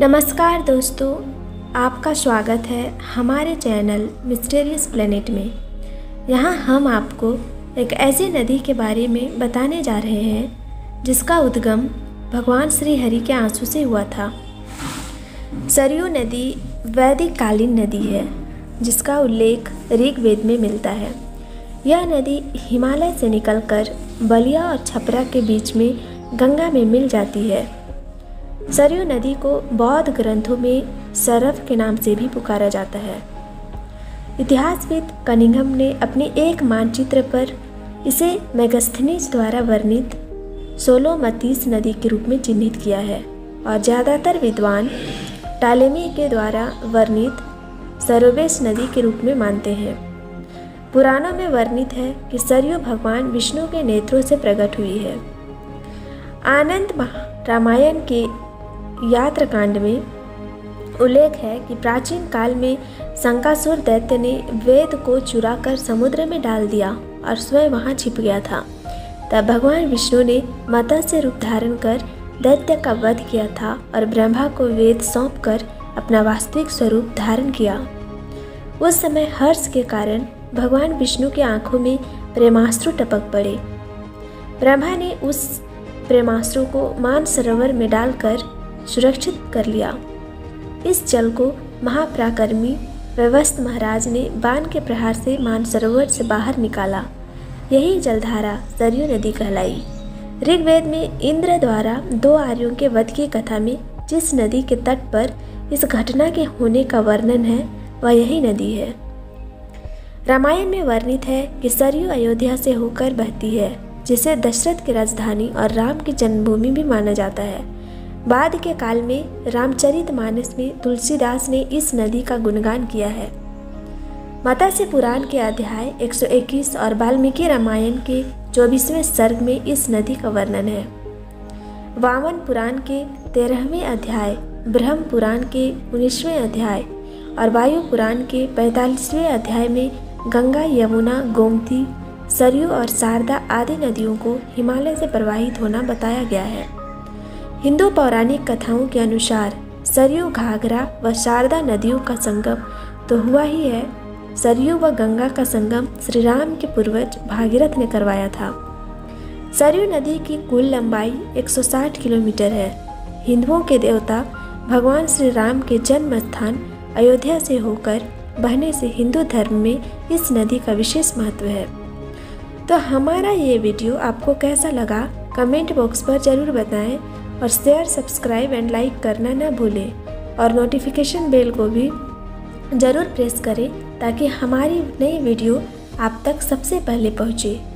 नमस्कार दोस्तों, आपका स्वागत है हमारे चैनल मिस्टीरियस प्लेनेट में। यहाँ हम आपको एक ऐसी नदी के बारे में बताने जा रहे हैं जिसका उद्गम भगवान श्री हरि के आंसू से हुआ था। सरयू नदी वैदिक कालीन नदी है जिसका उल्लेख ऋग्वेद में मिलता है। यह नदी हिमालय से निकलकर बलिया और छपरा के बीच में गंगा में मिल जाती है। सरयू नदी को बौद्ध ग्रंथों में सरव के नाम से भी पुकारा जाता है। इतिहासविद कनिंघम ने अपने एक मानचित्र पर इसे मेगास्थनीज द्वारा वर्णित सोलोमतीस नदी के रूप में चिन्हित किया है और ज़्यादातर विद्वान टालेमी के द्वारा वर्णित सरोबेस नदी के रूप में मानते हैं। पुराणों में वर्णित है कि सरयू भगवान विष्णु के नेत्रों से प्रकट हुई है। आनंद रामायण के यात्राकांड में उल्लेख है कि प्राचीन काल में शंकासुर दैत्य ने वेद को चुराकर समुद्र में डाल दिया और स्वयं वहां छिप गया था। तब भगवान विष्णु ने मत्स्य रूप धारण कर दैत्य का वध किया था और ब्रह्मा को वेद सौंपकर अपना वास्तविक स्वरूप धारण किया। उस समय हर्ष के कारण भगवान विष्णु की आंखों में प्रेमाश्रु टपक पड़े। ब्रह्मा ने उस प्रेमाश्रु को मानसरोवर में डालकर सुरक्षित कर लिया। इस जल को महापराक्रमी वैवस्वत महाराज ने बाण के प्रहार से मानसरोवर से बाहर निकाला। यही जलधारा सरयू नदी कहलाई। ऋग्वेद में इंद्र द्वारा 2 आर्यों के वध की कथा में जिस नदी के तट पर इस घटना के होने का वर्णन है वह यही नदी है। रामायण में वर्णित है कि सरयू अयोध्या से होकर बहती है, जिसे दशरथ की राजधानी और राम की जन्मभूमि भी माना जाता है। बाद के काल में रामचरितमानस में तुलसीदास ने इस नदी का गुणगान किया है। मत्स्य पुराण के अध्याय 121 और वाल्मीकि रामायण के 24वें सर्ग में इस नदी का वर्णन है। वामन पुराण के 13वें अध्याय, ब्रह्म पुराण के 19वें अध्याय और वायु पुराण के 45वें अध्याय में गंगा, यमुना, गोमती, सरयू और शारदा आदि नदियों को हिमालय से प्रवाहित होना बताया गया है। हिंदू पौराणिक कथाओं के अनुसार सरयू, घाघरा व शारदा नदियों का संगम तो हुआ ही है। सरयू व गंगा का संगम श्री राम के पूर्वज भागीरथ ने करवाया था। सरयू नदी की कुल लंबाई 160 किलोमीटर है। हिंदुओं के देवता भगवान श्री राम के जन्म स्थान अयोध्या से होकर बहने से हिंदू धर्म में इस नदी का विशेष महत्व है। तो हमारा ये वीडियो आपको कैसा लगा कमेंट बॉक्स पर ज़रूर बताएं और शेयर, सब्सक्राइब एंड लाइक करना ना भूलें और नोटिफिकेशन बेल को भी ज़रूर प्रेस करें ताकि हमारी नई वीडियो आप तक सबसे पहले पहुँचे।